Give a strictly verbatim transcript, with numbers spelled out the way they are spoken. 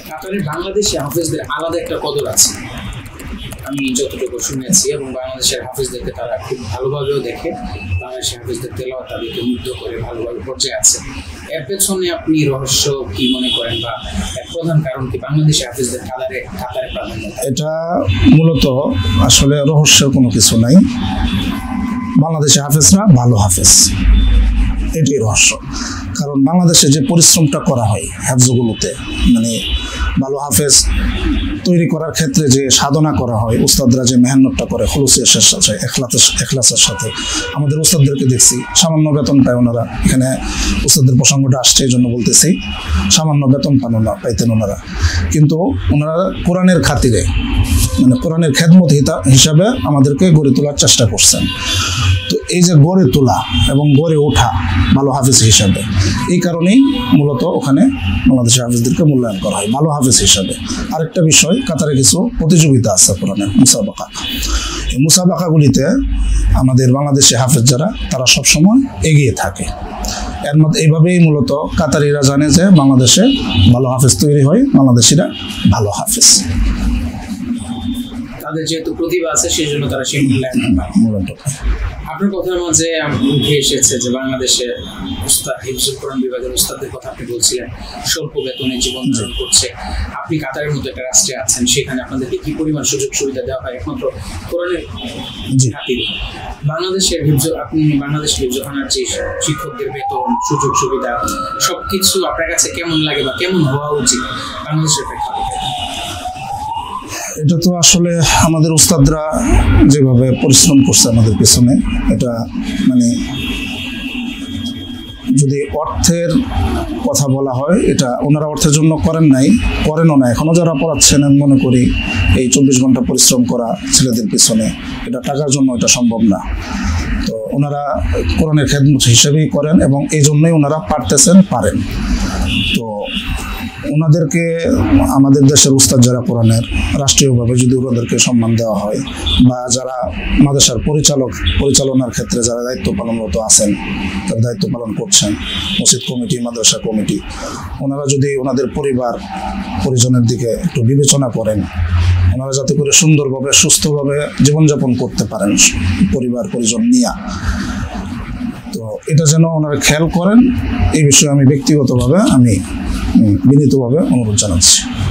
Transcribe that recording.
কাতারের বাংলাদেশি হাফেজদের আলাদা একটা কদর আছে, আমি যতটুকু শুনেছি, এবং বাংলাদেশের হাফেজদেরকে তারা খুব ভালোভাবেও দেখে। বাংলাদেশের হাফেজদের তেলাওয়াত তাদেরকে মুগ্ধ করে, ভালোভাবে পর্যায়ে আছে। এর পেছনে আপনি রহস্য কি মনে করেন, বা এর প্রধান কারণ কি বাংলাদেশি হাফেজদের কাতারে কাতারে প্রাধান্য? এটা মূলত আসলে রহস্যের কোনো কিছু নাই। বাংলাদেশি হাফেজরা ভালো হাফেজ, এটাই রহস্য। কারণ বাংলাদেশে যে পরিশ্রমটা করা হয় হাফজগুলোতে, মানে ভালো হাফেজ তৈরি করার ক্ষেত্রে যে সাধনা করা হয়, উস্তাদরা যে মেহনতটা করে খুলুসিয়াতের সাথে, এখলাসের এখলাসের সাথে, আমাদের উস্তাদদেরকে দেখছি সামান্য বেতন পায় ওনারা। এখানে উস্তাদের প্রসঙ্গটা আসছে এই জন্য বলতেছি, সামান্য বেতন পান ওনারা পাইতেন ওনারা, কিন্তু ওনারা কোরআনের খাতিরে, মানে কোরআনের খেদমত হিসাবে আমাদেরকে গড়ে তোলার চেষ্টা করছেন। তো এই যে গড়ে তোলা এবং গড়ে ওঠা ভালো হাফেজ হিসাবে, এই কারণেই মূলত ওখানে বাংলাদেশের হাফেজদেরকে মূল্যায়ন করা হয় ভালো হাফেজ হিসাবে। আরেকটা বিষয়, কাতারে কিছু প্রতিযোগিতা আছে কোরআনের মুসাবাকা। এই মুসাবাকাগুলিতে আমাদের বাংলাদেশি হাফেজ যারা, তারা সবসময় এগিয়ে থাকে। এর মধ্যে এইভাবেই মূলত কাতারিরা জানে যে বাংলাদেশে ভালো হাফেজ তৈরি হয়, বাংলাদেশিরা ভালো হাফেজ। তাদের যেহেতু প্রতিভা আছে, সেই জন্য তারা সেই মূল্যায়ন মূলত। আপনার কথার মাঝে উঠে এসেছে যে বাংলাদেশে উস্তাদ হিফজুল কোরআন বিভাগের উস্তাদদের কথা আপনি বলছিলেন, স্বল্প বেতনে জীবন ধারণ করছে। আপনি কাতারের মতো একটা রাষ্ট্রে আছেন, সেখানে আপনাদেরকে কি পরিমাণ সুযোগ সুবিধা দেওয়া হয় একমাত্র কোরআনের খাতিরে? বাংলাদেশের হিফজ, আপনি বাংলাদেশের হিফজখানার যে শিক্ষকদের বেতন, সুযোগ সুবিধা, সবকিছু আপনার কাছে কেমন লাগে বা কেমন হওয়া উচিত বাংলাদেশের প্রেক্ষাপটে? এটা তো আসলে আমাদের উস্তাদরা যেভাবে পরিশ্রম করছে আমাদের পেছনে, এটা মানে যদি অর্থের কথা বলা হয়, এটা ওনারা অর্থের জন্য করেন নাই, করেনও না, এখনও যারা পড়াচ্ছেন আমি মনে করি এই চব্বিশ ঘন্টা পরিশ্রম করা ছেলেদের পিছনে, এটা টাকার জন্য এটা সম্ভব না। তো ওনারা কোরআনের খেদমত হিসেবেই করেন, এবং এই জন্যই ওনারা পারতেছেন, পারেন। তো ওনাদেরকে আমাদের দেশের উস্তাদ যারা কোরআনের, রাষ্ট্রীয়ভাবে যদি ওনাদেরকে সম্মান দেওয়া হয়, বা যারা মাদ্রাসার পরিচালক পরিচালনার ক্ষেত্রে যারা দায়িত্ব পালনরত আছেন, তারা দায়িত্ব পালন করছেন, মসজিদ কমিটি, মাদ্রাসা কমিটি, ওনারা যদি ওনাদের পরিবার পরিজনের দিকে একটু বিবেচনা করেন, ওনারা যাতে করে সুন্দরভাবে সুস্থভাবে জীবনযাপন করতে পারেন পরিবার পরিজন নিয়ে, তো এটা যেন ওনারা খেয়াল করেন, এই বিষয়ে আমি ব্যক্তিগতভাবে আমি বিনীতভাবে অনুরোধ জানাচ্ছি।